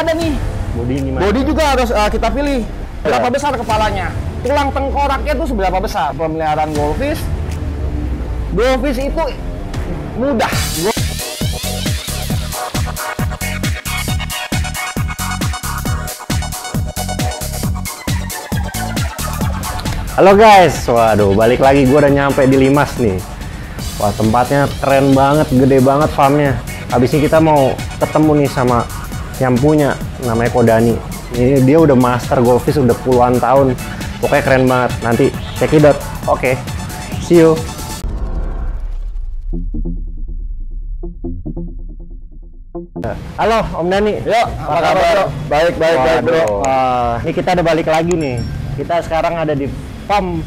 ada nih. Body gimana? Body juga harus kita pilih. Berapa besar kepalanya? Tulang tengkoraknya tuh seberapa besar? Pemeliharaan goldfish itu mudah. Halo guys, waduh balik lagi, gue udah nyampe di Limas nih. Wah, tempatnya keren banget, gede banget farmnya. Habis ini kita mau ketemu nih sama yang punya, namanya Kodani. Ini dia udah master goldfish udah puluhan tahun. Pokoknya keren banget. Nanti check it out. Oke, see you. Halo Om Dani. Yuk, apa kabar bro? Baik bro. Ini kita udah balik lagi nih. Kita sekarang ada di farm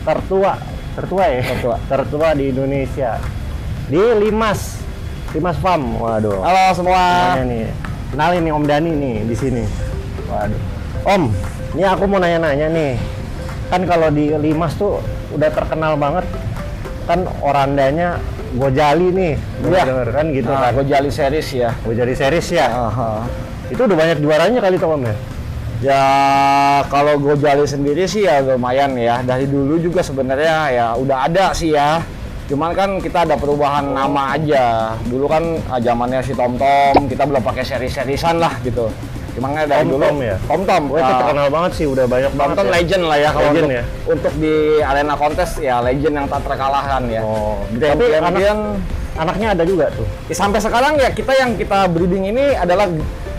tertua di Indonesia, di Limas Farm. Waduh. Halo semua. Semuanya nih. Kenalin nih Om Dani nih di sini. Waduh. Om, ini aku mau nanya-nanya nih. Kan kalau di Limas tuh udah terkenal banget kan orandanya Gojali nih. Iya, kan gitu kan. Gojali series ya. Gojali series ya. Itu udah banyak juaranya kali tuh Om ya. Ya kalau Gojali sendiri sih ya lumayan ya. Dari dulu juga sebenarnya ya udah ada sih ya. Cuman kan kita ada perubahan nama aja. Dulu kan zamannya si Tom kita belum pakai seri-serisan lah gitu. Cuman dari dulu ya. Tom. Oh, itu terkenal banget sih, udah banyak banget. Tom ya. legend lah ya kalau Legend untuk, ya. untuk di arena kontes ya legend yang tak terkalahkan ya. Oh, Tapi anaknya ada juga tuh. sampai sekarang ya yang kita breeding ini adalah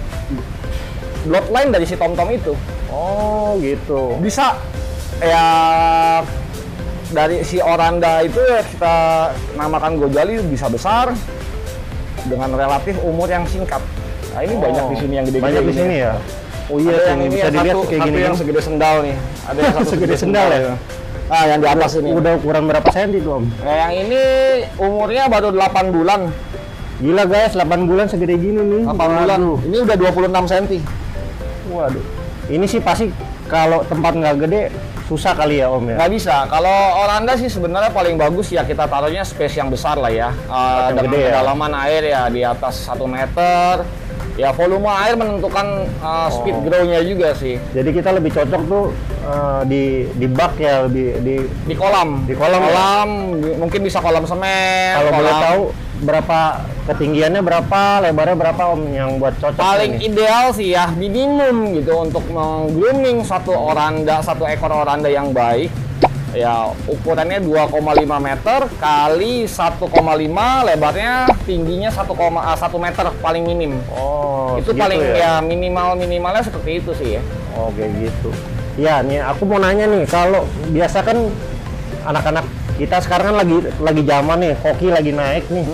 bloodline dari si Tom itu. Oh gitu. Bisa ya dari si Oranda itu ya kita namakan Gojali bisa besar dengan relatif umur yang singkat. Nah ini banyak di sini yang gede-gede. Banyak di sini ya. Oh iya, ada yang ini bisa dilihat satu, kayak satu gini. yang segede sendal nih. Ada yang satu segede sendal ya. Nah yang di atas ini. Udah ukuran berapa senti tuh Om? Nah, yang ini umurnya baru 8 bulan. Gila guys, 8 bulan segede gini nih. 8 bulan. Ini udah 26 cm. Waduh. Ini sih pasti kalau tempat nggak gede susah kali ya Om ya. Nggak bisa. Kalau Oranda sih sebenarnya paling bagus ya kita taruhnya space yang besar lah ya. Dengan gede ya? kedalaman air ya di atas 1 meter. Ya volume air menentukan speed grow-nya juga sih. Jadi kita lebih cocok tuh di bak ya, lebih Di kolam. Di kolam ya? Mungkin bisa kolam semen. Kalau boleh kolam. tahu berapa ketinggiannya, berapa lebarnya, berapa Om yang buat cocok? Paling ini? ideal sih ya minimum gitu untuk meng-grooming satu ekor oranda yang baik. Ya ukurannya 2,5 meter kali 1,5, lebarnya tingginya 1 meter paling minim. Oh, itu segitu paling ya? ya minimalnya seperti itu sih ya. Oh, kayak gitu. Ya, nih aku mau nanya nih, kalau biasa kan anak-anak kita sekarang kan lagi zaman nih, koki lagi naik nih.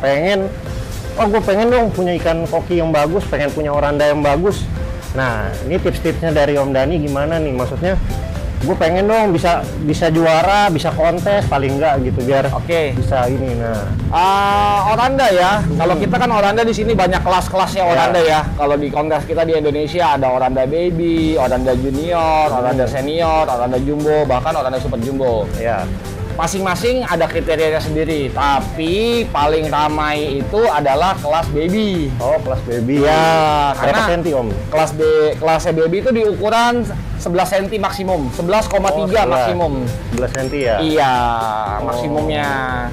Gue pengen dong punya ikan koki yang bagus, pengen punya oranda yang bagus. Nah, ini tips-tipsnya dari Om Dani gimana nih? Maksudnya gue pengen dong bisa juara, bisa kontes paling enggak gitu biar bisa ini. Nah, oranda ya. Kalau kita kan oranda di sini banyak kelas-kelasnya oranda ya. Kalau di kontes kita di Indonesia ada oranda baby, oranda junior, oranda senior, oranda jumbo, bahkan oranda super jumbo. ya. Masing-masing ada kriterianya sendiri, tapi paling ramai itu adalah kelas baby. Oh, kelas baby. Ya, Berapa karena senti Om? kelasnya baby itu di ukuran 11 cm maksimum, 11,3 maksimum. 11 cm ya? Iya, maksimumnya.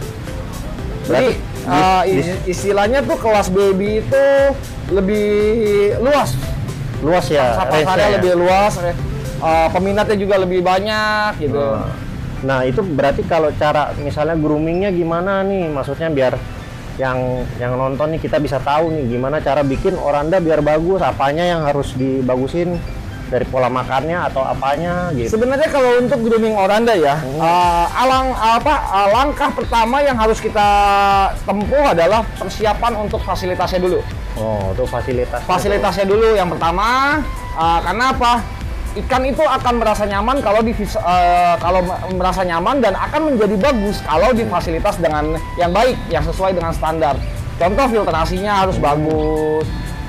Jadi istilahnya tuh kelas baby itu lebih luas. Luas ya? Pasarnya lebih luas, peminatnya juga lebih banyak gitu. Nah itu berarti kalau cara misalnya groomingnya gimana nih, maksudnya biar yang nonton nih kita bisa tahu nih gimana cara bikin oranda biar bagus, apanya yang harus dibagusin dari pola makannya atau apanya gitu. Sebenarnya kalau untuk grooming oranda ya, langkah pertama yang harus kita tempuh adalah persiapan untuk fasilitasnya dulu. Oh, untuk fasilitasnya dulu yang pertama, karena apa? Ikan itu akan merasa nyaman kalau merasa nyaman dan akan menjadi bagus kalau difasilitas dengan yang baik, yang sesuai dengan standar. Contoh filtrasinya harus bagus.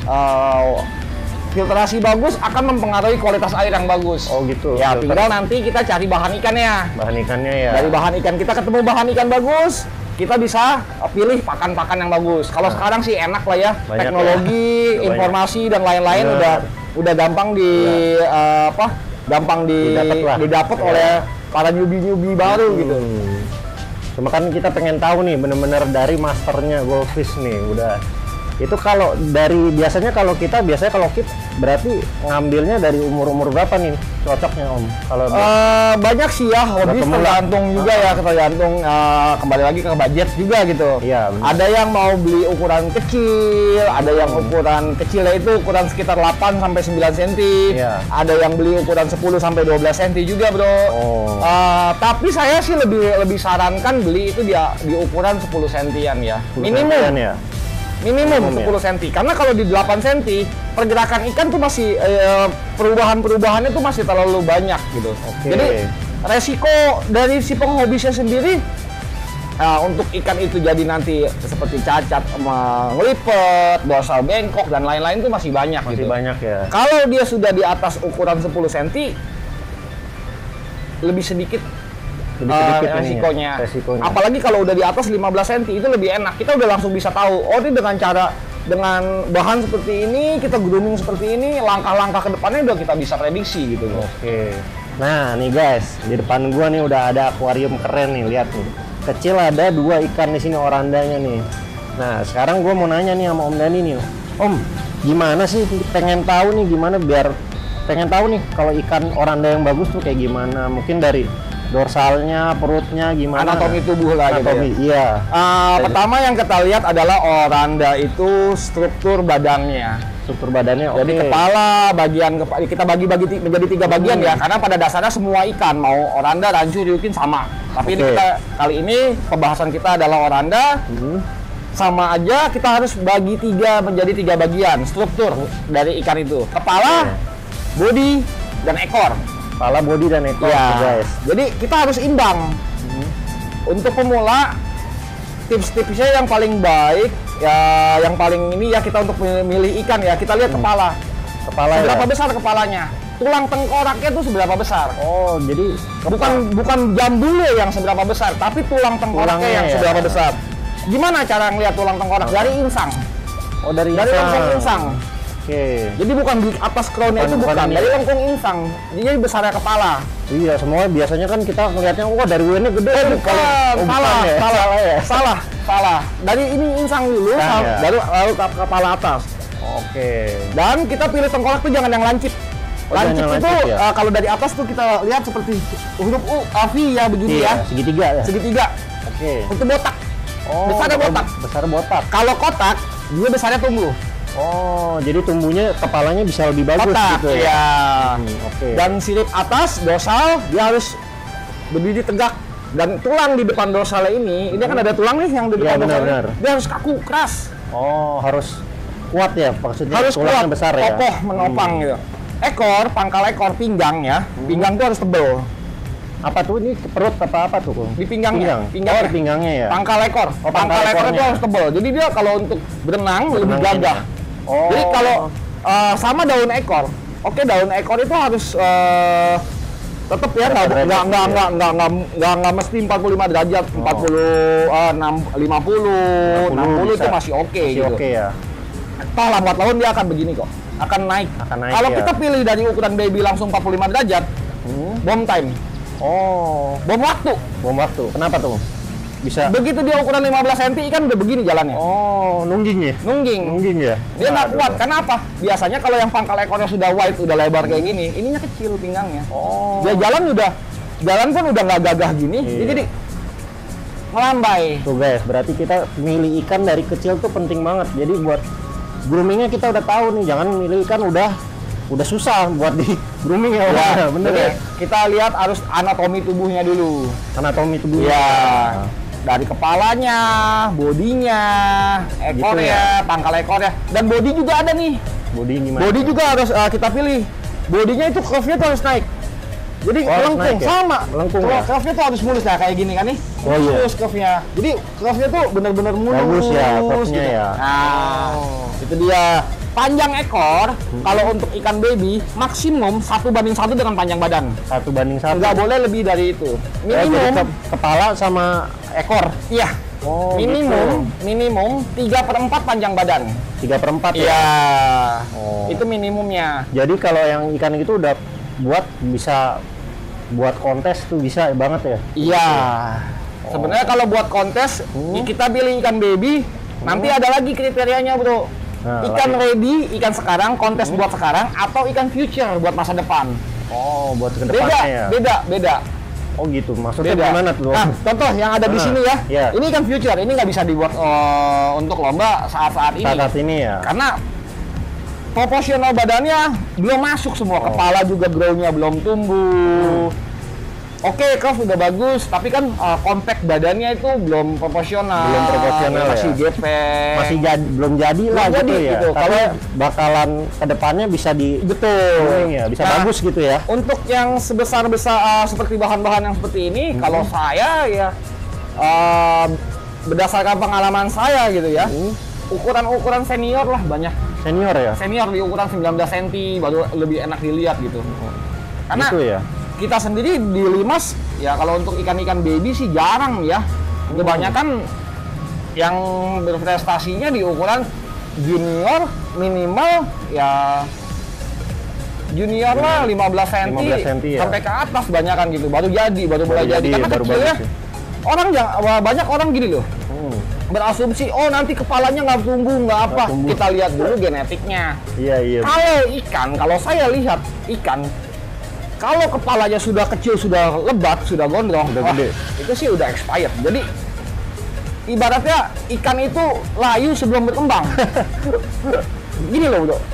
Filtrasi bagus akan mempengaruhi kualitas air yang bagus. Oh gitu. Ya tinggal nanti kita cari bahan ikannya. Bahan ikannya ya. Dari bahan ikan kita ketemu bahan ikan bagus, kita bisa pilih pakan-pakan yang bagus. Kalau sekarang sih enak lah ya, Banyak teknologi, ya. Udah informasi dan lain-lain Bener. udah gampang gampang didapat Iya. oleh para newbie baru gitu. Cuma kan kita pengen tahu nih bener-bener dari masternya Goldfish nih udah. Itu kalau dari biasanya kalau kita berarti ngambilnya dari umur berapa nih cocoknya Om? Kalau Banyak sih ya, hobi pemula. tergantung juga ya, tergantung kembali lagi ke budget juga gitu. Iya, benar. Ada yang mau beli ukuran kecil, ada yang ukuran kecilnya itu ukuran sekitar 8 sampai 9 cm. Iya. Ada yang beli ukuran 10 sampai 12 cm juga, Bro. Oh. Tapi saya sih lebih sarankan beli itu di ukuran 10 cm ya. 10 Minimum. sentian ya. Minimum Minimum 10 cm. Karena kalau di 8 cm, pergerakan ikan tuh masih perubahan-perubahannya tuh masih terlalu banyak gitu. Oke. Jadi resiko dari si penghobisnya sendiri untuk ikan itu jadi nanti seperti cacat, ngelipet, dorsal bengkok dan lain-lain tuh masih banyak Masih gitu. banyak ya. Kalau dia sudah di atas ukuran 10 cm, lebih sedikit resikonya. Apalagi kalau udah di atas 15 cm itu lebih enak. Kita udah langsung bisa tahu, oh ini dengan bahan seperti ini, kita grooming seperti ini, langkah-langkah ke depannya udah kita bisa prediksi gitu. Oke. Nah, nih guys, di depan gua nih udah ada akuarium keren nih, lihat nih. Kecil ada 2 ikan di sini orandanya nih. Nah, sekarang gua mau nanya nih sama Om Dani nih. Om, gimana sih pengen tahu nih pengen tahu nih kalau ikan oranda yang bagus tuh kayak gimana? Mungkin dari dorsalnya, perutnya gimana? Anatomi tubuh lah gitu Anatomi, ya. iya. Pertama yang kita lihat adalah oranda itu struktur badannya. Struktur badannya oke. Jadi kepala, kita bagi-bagi menjadi 3 bagian ya, karena pada dasarnya semua ikan mau oranda, rancu, ryukin sama. Tapi ini Oke. kali ini pembahasan kita adalah oranda. Sama aja kita harus bagi menjadi 3 bagian struktur dari ikan itu. Kepala, body, dan ekor. Kepala, body, dan ekor Ya, guys. jadi kita harus imbang. Untuk pemula, tips-tipsnya yang paling baik, ya yang paling ini ya kita untuk memilih ikan ya, kita lihat kepala. Kepala Seberapa ya? besar kepalanya? Tulang tengkoraknya tuh seberapa besar? Oh, jadi Bukan jambulnya yang seberapa besar, tapi tulang tengkoraknya Tulangnya yang ya? seberapa besar. Gimana cara ngeliat tulang tengkorak? Dari insang. Oh, dari Lengkung insang. Oke. Jadi bukan di atas crownnya itu, Bukan bukan. ini Dari ya? lengkung insang. Jadi besarnya kepala. Iya, semua biasanya kan kita ngelihatnya wah dari ini gede. Bukan, salah. Dari ini insang dulu, Insang, ya? lalu ke kepala atas. Oke. Dan kita pilih tengkorak tuh jangan yang lancip. Oh, jangan Lancip yang itu lancip, ya? kalau dari atas tuh kita lihat seperti huruf U, V ya begini Iya, ya, segitiga ya. segitiga. Oke. Untuk botak. Oh, besarnya botak. Besar botak. Kalau kotak, dia besarnya tumbuh. Oh, jadi tumbuhnya kepalanya bisa lebih bagus Kotak, gitu ya. ya. Oke. Dan sirip atas dorsal dia harus berdiri tegak. Dan tulang di depan dorsalnya ini kan ada tulang nih yang di Iya, depan dorsalnya. benar. Dia harus kaku, keras. Oh, harus kuat ya maksudnya. Harus tulangnya kuat, besar ya. kokoh, menopang gitu. Ekor, pangkal ekor, pinggang ya. Pinggang tuh harus tebel. Apa tuh ini perut apa tuh? Di pinggangnya. Pinggang. Oh, di pinggangnya ya. Pangkal ekor. Oh, pangkal pangkal ekor itu ekornya. harus tebel. Jadi dia kalau untuk berenang lebih Berenang gagah. ini. Oh. Jadi kalau sama daun ekor, oke daun ekor itu harus tetap ya nggak mesti 45 derajat, 50 60 itu masih oke gitu. Oke ya. Toh lambat laun dia akan begini kok, akan naik. Akan naik, Kalau ya. kita pilih dari ukuran baby langsung 45 derajat, bom time, Oh, bom waktu. bom waktu. Kenapa tuh? Bisa. Begitu dia ukuran 15 cm ikan udah begini jalannya. Oh, nungging ya? Nungging. Nungging ya? Dia nggak Aduh. kuat. Karena apa? Biasanya kalau yang pangkal ekornya sudah wide, udah lebar kayak gini, ininya kecil pinggangnya. Oh. Dia jalan pun udah nggak gagah gini, Iya. dia jadi melambai. Tuh guys, berarti kita milih ikan dari kecil tuh penting banget. Jadi buat groomingnya kita udah tahu nih, jangan milih ikan udah susah buat di grooming ya. Ya, Bener jadi ya? kita lihat harus anatomi tubuhnya dulu. Anatomi tubuhnya. Ya, dari kepalanya, bodinya, ekornya, pangkal ekornya, dan body juga ada nih. Body gimana? Body juga harus kita pilih. Bodinya itu curve-nya tuh harus naik. Jadi Oh, harus melengkung naik ya? sama. Melengkung Kalau ya? curve-nya tuh harus mulus ya kayak gini kan nih. Oh, iya. Mulus curve-nya. Jadi curve-nya tuh bener-bener mulus. Bagus ya, curve-nya gitu. ya. Nah, itu dia. Panjang ekor kalau untuk ikan baby maksimum 1:1 dengan panjang badan. 1:1. Nggak boleh lebih dari itu. Ya, jadi Minimum kepala sama ekor. iya, Oh, minimum 3/4 panjang badan. 3/4 ya? Iya. Oh. Itu minimumnya. Jadi kalau yang ikan itu udah bisa buat kontes tuh bisa banget ya? Iya. Oh. Sebenarnya kalau buat kontes, kita pilih ikan baby, nanti ada lagi kriterianya, Bro. Nah, Ikan lagi. ready, ikan sekarang, kontes buat sekarang, atau ikan future buat masa depan. Oh, buat ke Beda, depannya ya? beda. Oh gitu, maksudnya Beda. gimana tuh? Nah, contoh yang ada di sini ya. Iya. Ini ikan future, ini nggak bisa dibuat untuk lomba saat-saat ini. Saat ini ya? Karena proporsional badannya belum masuk semua, kepala juga grow-nya belum tumbuh. Oke, curve udah bagus, tapi kan compact badannya itu belum proporsional. Belum proporsional masih ya? gepeng. Masih belum jadi lah Belum gitu jadi ya? gitu. Tapi bakalan ke depannya bisa betul. ya, bisa Nah, bagus gitu ya? Untuk yang sebesar-besar seperti bahan-bahan yang seperti ini, kalau saya ya berdasarkan pengalaman saya gitu ya, ukuran-ukuran senior lah banyak. Senior ya? Senior di ukuran 19 cm baru lebih enak dilihat gitu. Karena Gitu ya? kita sendiri di Limas ya kalau untuk ikan-ikan baby sih jarang ya. Kebanyakan yang berprestasinya di ukuran junior minimal ya junior lah 15 cm 15 cm ya? sampai ke atas banyak kan gitu baru mulai jadi karena baru kecilnya bagus ya? banyak orang gini loh berasumsi oh nanti kepalanya nggak tumbuh nggak apa tumbuh. kita lihat dulu genetiknya. Iya. Kalau saya lihat ikan kalau kepalanya sudah kecil, sudah lebat, sudah gondrong, Udah gede. itu sih udah expired. Jadi ibaratnya ikan itu layu sebelum berkembang. Gini loh, Bro.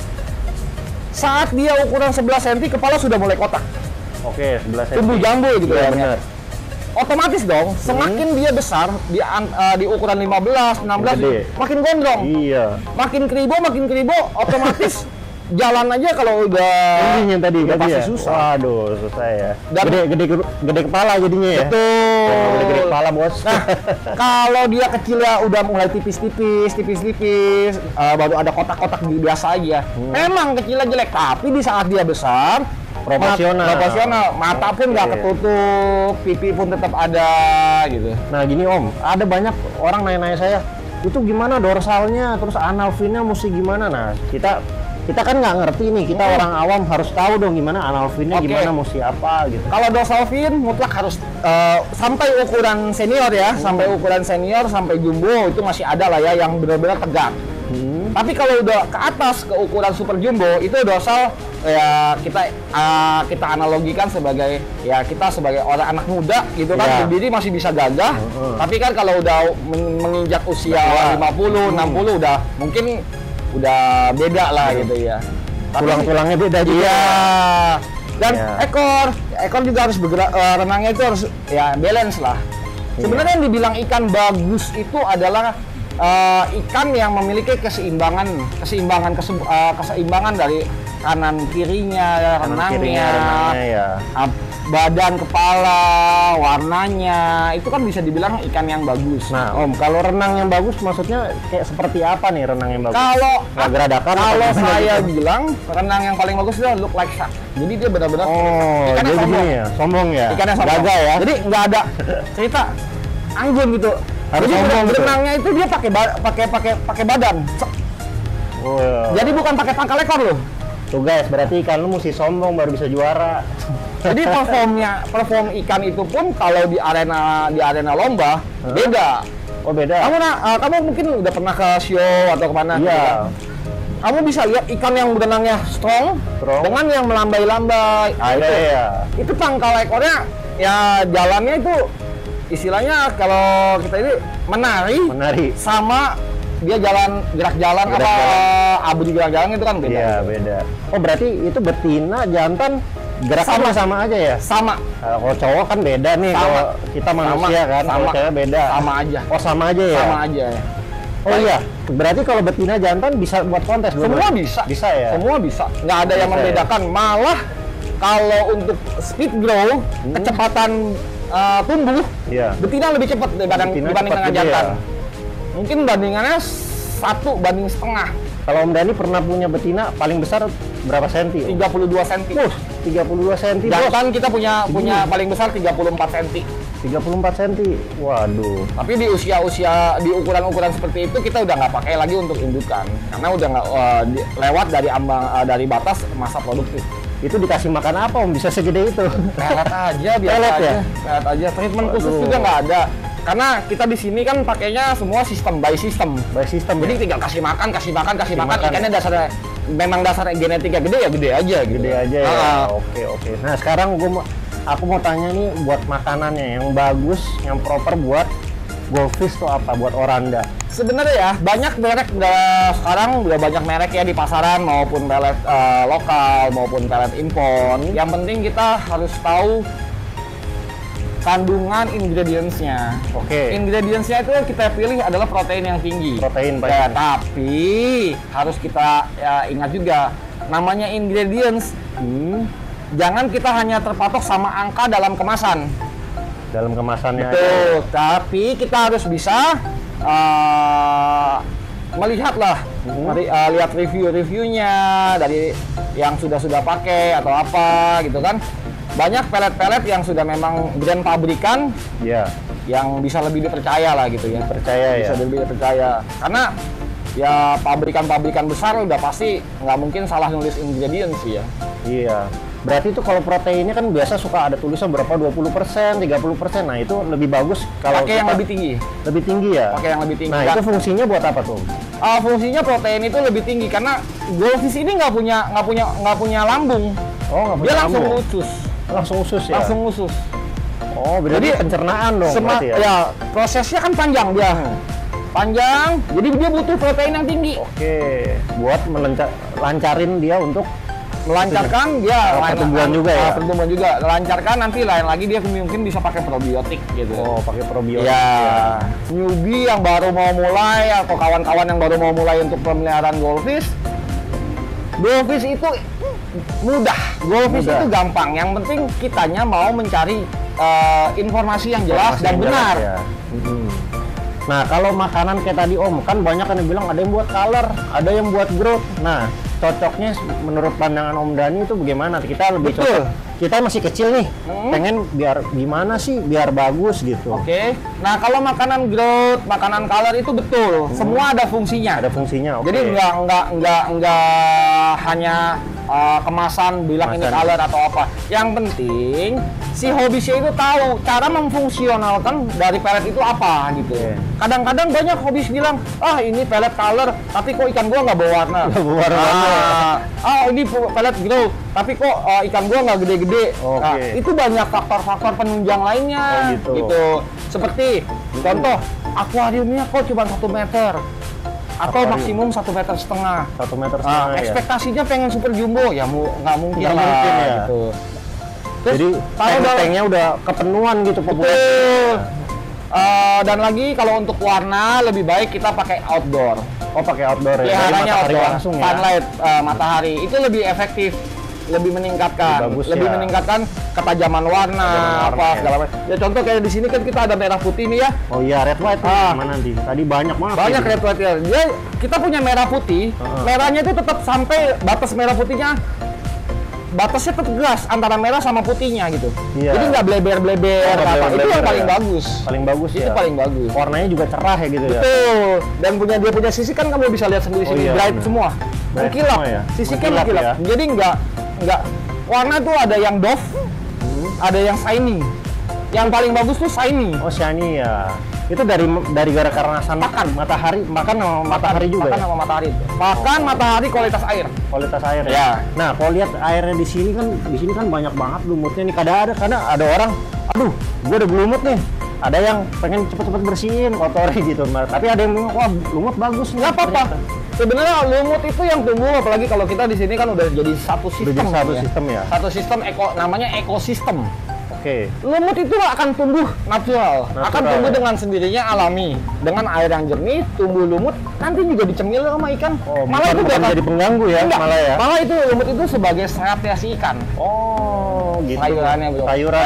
Saat dia ukuran 11 cm, kepala sudah mulai kotak. Oke, 11 cm. Tumbuh jambul gitu Iya, ya. benar. Otomatis dong, semakin dia besar di ukuran 15, 16, Gede. makin gondrong. Iya. Makin keribo, otomatis jalan aja kalau udah Tingginya tadi udah tadi pasti ya? susah. Waduh, susah ya. Dan- Gede kepala jadinya ya? Betul. Gede kepala, Bos. Nah, kalau dia kecilnya udah mulai tipis-tipis, baru ada kotak-kotak biasa aja. Memang kecilnya jelek, tapi di saat dia besar, Proporsional. mata pun nggak Oke. ketutup, pipi pun tetap ada gitu. Nah gini Om, ada banyak orang nanya-nanya saya, itu gimana dorsalnya, terus anal finnya mesti gimana? Nah kita kan nggak ngerti nih, kita orang awam harus tahu dong gimana anal finnya, Oke. gimana mesti apa gitu. Kalau dorsal fin mutlak harus sampai ukuran senior ya, sampai ukuran senior sampai jumbo itu masih ada lah ya yang benar-benar tegak. Tapi kalau udah ke atas ke ukuran super jumbo itu dorsal ya kita analogikan sebagai ya kita sebagai orang anak muda gitu kan Iya. berdiri masih bisa gagah. Tapi kan kalau udah menginjak usia Udah tua. 50, 60 udah mungkin udah beda lah gitu ya. Tapi Tulang-tulangnya beda juga. iya. Dan Iya. ekor juga harus bergerak, renangnya itu harus ya balance lah. Sebenarnya yang dibilang ikan bagus itu adalah ikan yang memiliki keseimbangan dari kanan kirinya, renangnya, ya. badan, kepala, warnanya, itu kan bisa dibilang ikan yang bagus. Nah Om, kalau renang yang bagus maksudnya kayak seperti apa nih renang yang bagus? Nggak geradakan? Kalau apa saya gimana? bilang renang yang paling bagus itu look like shark. Jadi dia benar-benar Oh, ikannya jadi sombong. gini ya, sombong ya? Ikannya sombong. Gagah ya? Jadi nggak ada cerita anggun gitu. Harus Jadi sombong gitu? berenangnya itu dia pakai badan. Oh, iya. Jadi bukan pakai pangkal ekor loh. Tuh guys, berarti ikan lu mesti sombong baru bisa juara. Jadi perform ikan itu pun kalau di arena lomba beda. Oh beda? Kamu mungkin udah pernah ke show atau kemana? gitu kan? Iya. Kamu bisa lihat ikan yang berenangnya strong dengan yang melambai-lambai. Nah, Ada ya. itu pangkal ekornya ya jalannya itu istilahnya kalau kita ini menari sama dia gerak jalan Gerak apa jalan. abu di gerak jalan itu kan beda. Iya beda. Oh berarti itu betina jantan gerakannya sama aja ya? Sama. Kalau cowok kan beda nih, Sama. kalau kita manusia kan, kalau Sama. cewek beda. Sama aja. Oh sama aja ya? Sama aja ya. Oh iya, berarti kalau betina jantan bisa buat kontes Semua dua-duanya? bisa. Bisa ya? Semua bisa. Nggak ada yang Bisa ya? membedakan. Malah kalau untuk speed grow, kecepatan tumbuh, Iya. betina lebih cepat Betina dibanding cepat dengan gede jantan. ya? Mungkin bandingannya 1:1,5. Kalau Om Dani pernah punya betina paling besar berapa senti? 32 cm. 32 cm bos. Jantan kita punya paling besar 34 cm. 34 cm. Waduh. Tapi di usia-usia di ukuran-ukuran seperti itu kita udah nggak pakai lagi untuk indukan karena udah nggak lewat dari ambang dari batas masa produktif. Itu dikasih makan apa Om bisa segede itu? Pelet aja biasa Pelet aja. ya? Pelet aja. Treatment khusus Waduh. juga nggak ada. Karena kita di sini kan pakainya semua sistem by system. By system. Jadi Ya? tinggal kasih makan. makan. Ikannya dasarnya memang dasarnya genetika gede ya gede aja. Gitu. Gede aja ya. Ah. Oke. Nah, sekarang aku mau tanya nih buat makanannya yang bagus, yang proper buat goldfish tuh apa? Buat oranda. Sebenarnya ya banyak merek sekarang udah banyak merek ya di pasaran maupun pelet lokal maupun pelet impor. Yang penting kita harus tahu kandungan ingredients-nya. Oke. Ingredients-nya itu kita pilih adalah protein yang tinggi. Protein Ya, banyak. tapi harus kita ingat juga namanya ingredients. Jangan kita hanya terpatok sama angka dalam kemasan. Dalam kemasannya. Betul. Tapi kita harus bisa melihatlah, lihat review-reviewnya dari yang sudah pakai atau apa gitu kan. Banyak pelet-pelet yang sudah memang brand pabrikan Ya. yang bisa lebih dipercaya lah gitu ya. Percaya Bisa ya. lebih dipercaya. Karena ya pabrikan-pabrikan besar udah pasti nggak mungkin salah nulis ingredients sih ya. Iya. Berarti itu kalau proteinnya kan biasa suka ada tulisan berapa 20%, 30%. Nah, itu lebih bagus kalau Pakai yang kita- lebih tinggi. lebih tinggi ya. Pakai yang lebih tinggi. Nah, itu fungsinya buat apa tuh? Fungsinya protein itu lebih tinggi karena goldfish ini nggak punya lambung. Oh, nggak punya Dia langsung lambung. usus. Langsung usus ya. Langsung usus. Oh, berarti Jadi, pencernaan dong berarti ya. Ya, prosesnya kan panjang dia. Panjang, jadi dia butuh protein yang tinggi. Oke, buat lancarin dia untuk Melancarkan dia pertumbuhan juga ya? pertumbuhan juga. Lancarkan nanti lain lagi dia mungkin bisa pakai probiotik gitu. pakai probiotik. Ya, newbie yang baru mau mulai atau kawan-kawan yang baru mau mulai untuk pemeliharaan goldfish itu mudah. Goldfish Mudah. itu gampang. Yang penting kitanya mau mencari informasi yang jelas Informasi dan yang benar. jelas ya. Nah, kalau makanan kayak tadi Om, kan banyak yang bilang ada yang buat color, ada yang buat growth. Nah, cocoknya menurut pandangan Om Dani itu bagaimana? Kita lebih Betul. cocok. Kita masih kecil nih, pengen biar gimana sih, biar bagus gitu. Oke. Nah, kalau makanan growth, makanan color itu betul. Semua ada fungsinya. Ada fungsinya. Oke. Jadi nggak hanya kemasan bilang ini Kemasan. color atau apa. Yang penting si hobisnya itu tahu cara memfungsionalkan dari pelet itu apa gitu. Oke. Kadang-kadang banyak hobis bilang, ini pelet color, tapi kok ikan gua nggak bawa warna. Nggak bawa warna. Ini pelet grow, tapi kok ikan gua nggak gede-gede. Oke. Nah, itu banyak faktor-faktor penunjang lainnya. Oh, gitu. Seperti contoh akuariumnya kok cuma 1 meter atau Akuarium. maksimum 1,5 meter. 1 meter setengah ya. Ekspektasinya pengen super jumbo ya nggak mungkin Nggak lah mungkin ya. gitu. Terus Jadi kalau dalam- tanknya udah kepenuhan gitu populasi. betul. Dan lagi kalau untuk warna lebih baik kita pakai outdoor. Oh, pakai outdoor ya. Dari Peliharanya matahari outdoor, langsung ya. sunlight matahari itu lebih efektif, lebih meningkatkan, Lebih bagus lebih ya. meningkatkan ketajaman warna, Ketajaman warna, apa ya. segala macam. Ya contoh kayak di sini kan kita ada merah putih nih ya. Oh iya, red white nih. Ah. Mana nanti? Tadi banyak banget. Banyak nih. red white ya. Dia kita punya merah putih, merahnya itu tetap sampai batas merah putihnya. Batasnya tetap jelas antara merah sama putihnya gitu. Iya. Jadi nggak bleber-bleber Oh, nggak apa. Itu yang bleber-bleber paling ya. bagus. Paling bagus Itu ya. paling bagus. Warnanya juga cerah ya gitu ya. Betul. Dan dia punya sisi kan kamu bisa lihat sendiri Oh, sini iya, bright benar. semua. Bright Mengkilap. semua ya? Sisi kan Mengkilap mengkilap. ya? Jadi nggak warna tuh ada yang doff, ada yang shiny. Yang paling bagus tuh shiny. Oh, shiny ya. Itu dari karena Makan. matahari, makan sama matahari juga Makan ya? sama matahari. Makan matahari kualitas air. Kualitas air ya. Ya. Nah, kalau lihat airnya di sini kan banyak banget lumutnya nih. Kadang ada orang, aduh, gue udah berlumut nih. Ada yang pengen cepet-cepet bersihin kotornya gitu. Tapi ada yang bilang, wah, lumut bagus nih. Nggak apa-apa. Sebenarnya lumut itu yang tumbuh, apalagi kalau kita di sini kan udah jadi satu sistem. jadi satu ya. sistem ya. Satu sistem namanya ekosistem. Oke. Lumut itu akan tumbuh natural, akan Natural, tumbuh ya. dengan sendirinya alami, dengan air yang jernih, tumbuh lumut, nanti juga dicemil sama ikan. Oh, malah itu bukan jadi pengganggu ya, Enggak, malah ya. Malah itu lumut itu sebagai seratnya si ikan. Oh, gitu. Sayurannya, bro. Sayuran.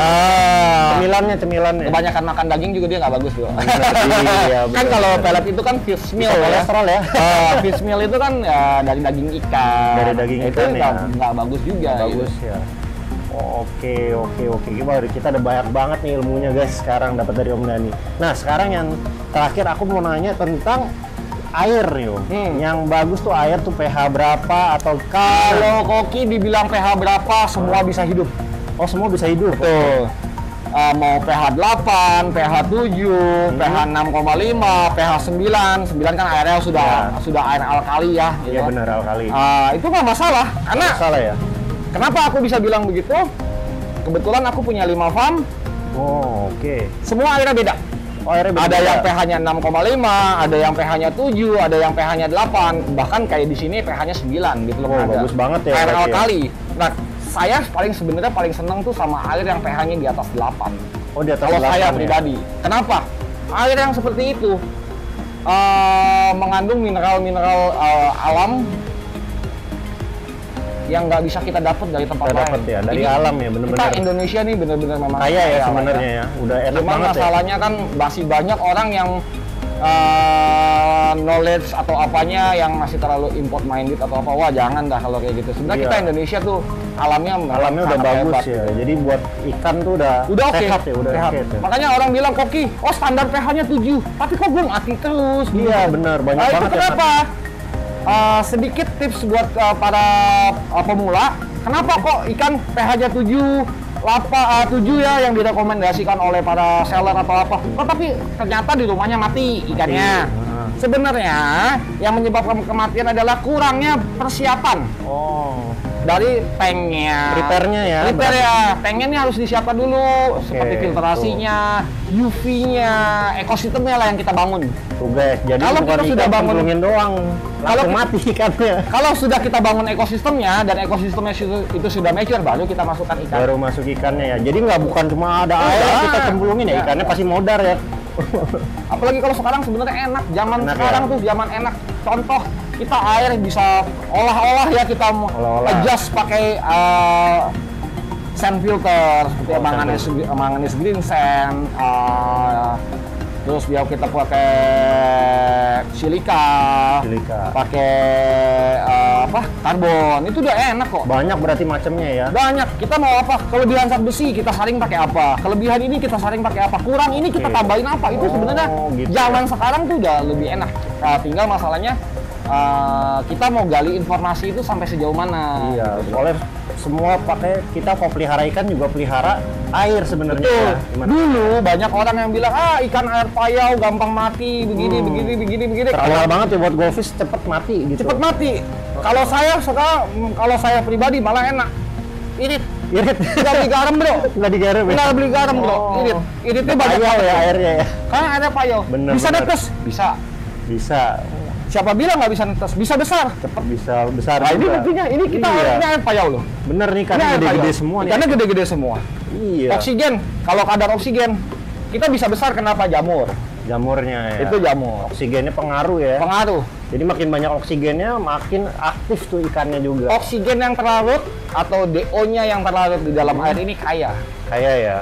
Cemilannya. Kebanyakan makan daging juga dia nggak bagus, bro. Iya, Kan benar. kalau pelet itu kan fish meal Bisa ya. kolesterol ya. Fish meal itu kan ya dari daging ikan. Dari daging itu ikan, ya. nggak bagus juga. Bagus gitu. ya. Oke. Wah, kita ada banyak banget nih ilmunya guys sekarang dapat dari Om Dani. Nah, sekarang yang terakhir aku mau nanya tentang air nih Om. Yang bagus tuh air tuh pH berapa atau Kalau koki dibilang pH berapa, semua bisa hidup. oh semua bisa hidup. Betul. Mau pH 8, pH 7, pH 6,5, pH 9. 9 kan airnya sudah air alkali ya. Iya benar alkali. Itu nggak masalah. Karena Salah ya? kenapa aku bisa bilang begitu? Kebetulan aku punya 5 farm, Oh, oke. semua airnya beda. Oh, airnya beda. Ada yang pH-nya 6,5, ada yang pH-nya 7, ada yang pH-nya 8, bahkan kayak di sini pH-nya 9 gitu loh. Oh, ada. bagus banget ya. Air berarti ya. alkali. Nah, saya sebenarnya paling seneng tuh sama air yang pH-nya di atas 8. Oh, di atas Kalau 8 saya ya? pribadi. Kenapa? Air yang seperti itu mengandung mineral-mineral alam yang nggak bisa kita dapat dari tempat Kita lain. dapat ya, dari Ini alam ya, bener-bener. Kita Indonesia nih bener-bener memang Kaya ya kaya sebenarnya ya. Udah enak Cuma banget ya. masalahnya kan masih banyak orang yang knowledge atau apanya yang masih terlalu import minded atau apa. Wah, jangan dah kalau kayak gitu. Sebenarnya Iya. kita Indonesia tuh alamnya Alamnya udah sangat bagus hebat. ya. Jadi buat ikan tuh udah Oke. sehat ya, udah Sehat. sehat ya. Makanya orang bilang koki, oh standar pH-nya 7, tapi kok gue mati terus. Iya benar, banyak Itu banget ya. kenapa? Sedikit tips buat para pemula. Kenapa kok ikan pH-nya 7 ya yang direkomendasikan oleh para seller atau apa? Oh, tapi ternyata di rumahnya mati ikannya. Sebenarnya yang menyebabkan kematian adalah kurangnya persiapan Oh, dari tanknya. prepare-nya ya. Prepare ya, tanknya ini harus disiapkan dulu, seperti filtrasinya, UV-nya, ekosistemnya lah yang kita bangun. Tuh guys, jadi Kalau bukan kita sudah ikan bangun- cemplungin doang, langsung kita- mati ikannya. Kalau sudah kita bangun ekosistemnya dan ekosistemnya itu sudah mature, baru kita masukkan ikan. Baru masuk ikannya ya. Jadi nggak bukan cuma ada air Enggak. kita cemplungin ya, Enggak. ikannya pasti modar ya. Apalagi kalau sekarang sebenarnya enak, zaman Enak sekarang ya? tuh zaman enak. Contoh, kita air bisa olah-olah ya, kita mau Olah-olah. adjust pakai sand filter seperti Oh, manganese green sand, terus dia kita pakai silika, pakai karbon, itu udah enak kok. Banyak berarti macamnya ya. Banyak. Kita mau apa? Kelebihan zat besi kita saring pakai apa? Kelebihan ini kita saring pakai apa? Kurang ini kita Oke. tambahin apa? Itu sebenarnya gitu zaman sekarang tuh udah lebih enak. Tinggal masalahnya kita mau gali informasi itu sampai sejauh mana. Iya, soalnya semua pakai, kita kalau pelihara ikan juga pelihara air sebenarnya. Betul. Ya. Gimana? Dulu banyak orang yang bilang ikan air payau gampang mati begini. Terkenal banget ya buat goldfish cepet mati gitu. Cepet mati. Kalau saya pribadi malah enak. Irit. Irit. Nggak beli garam bro. Nggak digarap ya? Nggak beli garam bro. Irit. Iritnya banyak Payau banget ya airnya ya. Karena airnya payau. Bener, Bisa bener. netes? Bisa. Bisa. Siapa bilang nggak bisa netes? Bisa besar. Cepet bisa besar. Nah ini juga. buktinya. Ini kita Iya. airnya air payau loh. Bener nih, Ini karena air gede-gede payau. semua nih. Ikannya gede-gede semua. Iya. Oksigen. Kalau kadar oksigen, kita bisa besar kenapa? Jamur. Jamurnya ya. Itu jamur. Oksigennya pengaruh ya. Pengaruh. Jadi makin banyak oksigennya, makin aktif tuh ikannya juga. Oksigen yang terlarut atau DO-nya yang terlarut di dalam air ini kaya. Kayak ya.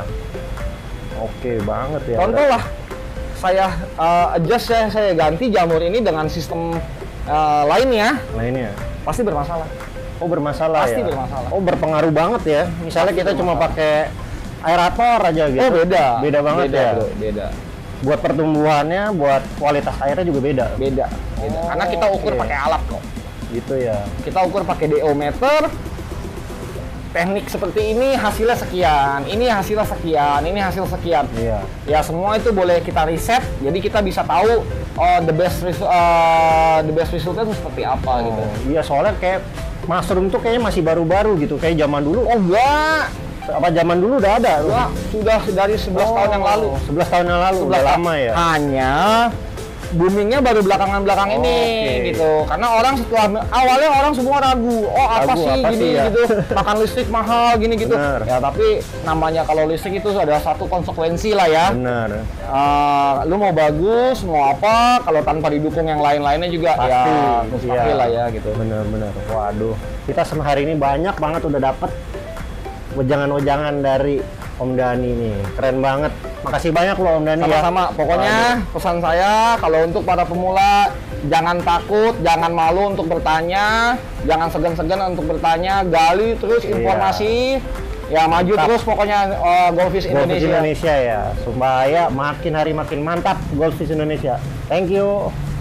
Oke banget ya. Contoh lah, saya adjust saya ganti jamur ini dengan sistem lainnya, Lainnya. pasti bermasalah. Oh bermasalah Pasti ya. bermasalah. Oh berpengaruh banget ya. Misalnya Pasti kita cuma bermasalah. pakai aerator aja gitu. Oh beda. Beda banget beda, ya. Bro, beda. Buat pertumbuhannya, buat kualitas airnya juga beda. Beda. Oh, Karena kita ukur oke. pakai alat kok. Gitu ya. Kita ukur pakai DO meter. Teknik seperti ini hasilnya sekian, ini hasilnya sekian, ini hasil sekian. Iya. Ya semua itu boleh kita riset, jadi kita bisa tahu the best resultnya itu seperti apa gitu. Iya soalnya kayak mushroom tuh kayaknya masih baru-baru gitu. Kayak zaman dulu. Oh enggak, Apa zaman dulu udah ada? enggak, sudah dari 11 tahun yang lalu. 11 tahun yang lalu, udah 11 lama ya. Hanya boomingnya baru belakangan ini Oke. gitu. Karena orang awalnya orang semua ragu, oh apa Ragu, sih apa gini sih ya? gitu, makan listrik mahal gini gitu. Bener. Ya tapi namanya kalau listrik itu ada satu konsekuensi lah ya. Benar. Lu mau bagus, mau apa, kalau tanpa didukung yang lain-lainnya juga Pasti, ya mustahil iya. lah ya gitu. Bener-bener. Waduh. Kita hari ini banyak banget udah dapet wejangan-wejangan dari Om Dani nih. Keren banget. Makasih banyak loh Om Dani ya. Sama-sama, pokoknya pesan saya kalau untuk para pemula jangan takut, jangan malu untuk bertanya, jangan segan-segan untuk bertanya, gali terus Iya. informasi. Ya maju Mantap. terus pokoknya Goldfish Goldfish Indonesia. Indonesia ya, supaya makin hari makin mantap Goldfish Indonesia. Thank you.